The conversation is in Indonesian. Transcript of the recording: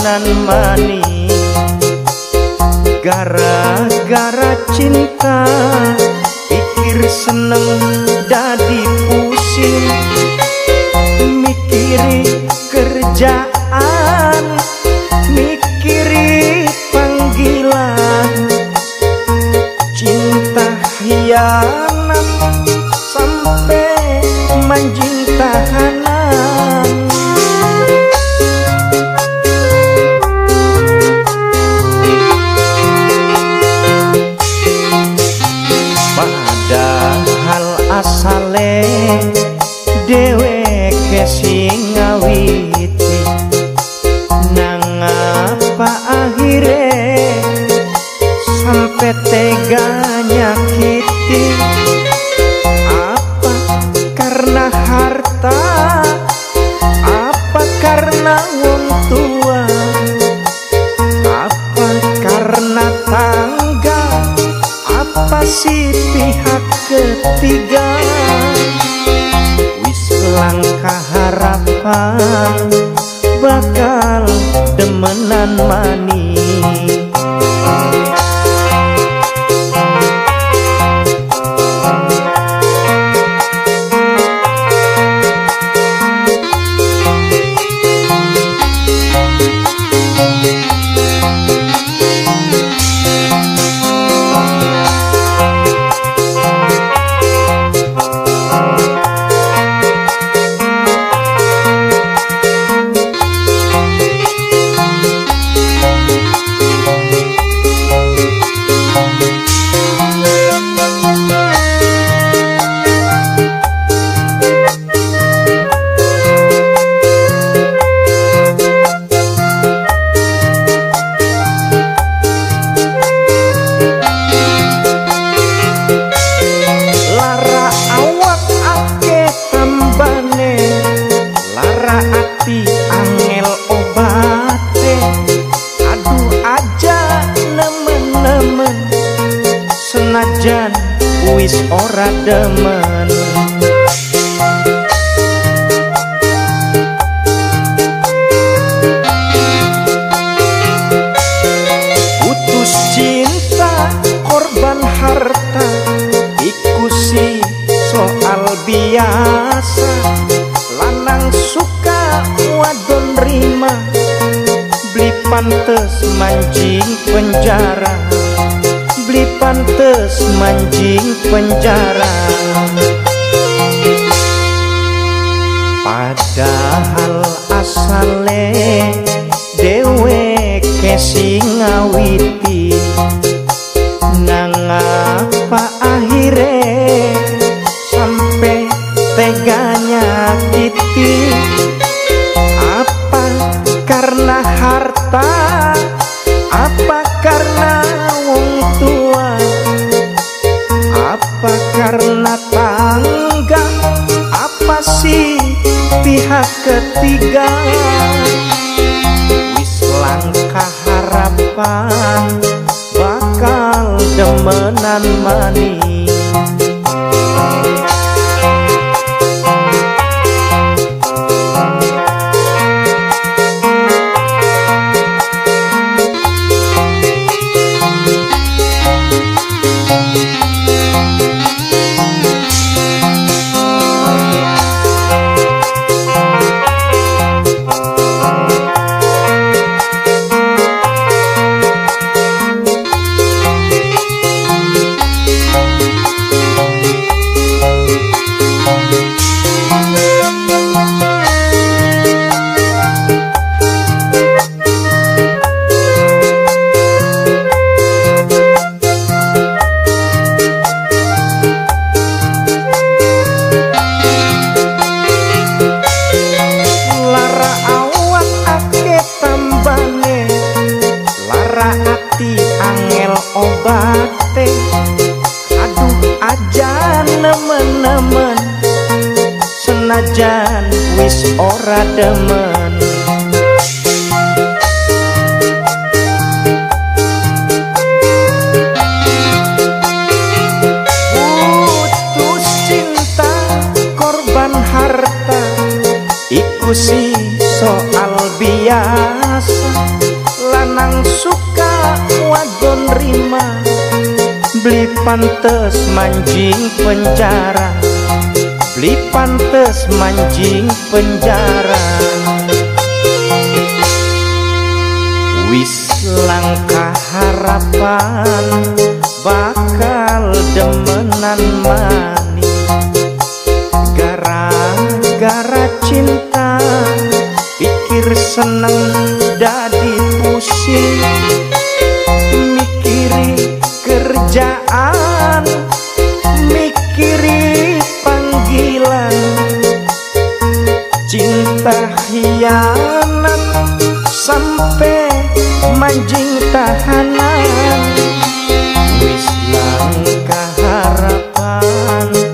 demenan mani. Gara-gara cinta pikir seneng dadi pusing, mikiri kerjaan, mikiri panggilan. Cinta hianat sampai manjing tahanan. Padahal asale dheweke sing ngawiti, nang apa akhire sampai tega nyakiti. Apa karena harta, apa karena wong tua, apa karena tangga, apa sih pihak ketiga. Wis langkah harapan bakal demenan mani. Angel obate, aduh aja nemen-nemen, senajan wis ora demen. Putus cinta korban harta, iku sih soal biasa. Lanang suka wadon rima, beli pantes manjing penjara, beli pantes manjing penjara. Padahal asale dheweke sing ngawiti, nang apa akhire sampai tega nyakiti. Apa karena harta, apa karena wong tua, apa karena tangga, apa sih pihak ketiga. Wis langkah harapan bakal demenan mani. Angel obate, aduh aja nemen-nemen, senajan wis ora demen. Putus cinta korban harta, iku sih soal biasa lanang suka wadon rima beli pantes manjing penjara beli pantes manjing penjara wis langkah harapan bakal demenan manis gara-gara cinta pikir seneng dadi pusing mikiri kerjaan mikiri panggilan cinta hianat sampai manjing tahanan wis langkah harapan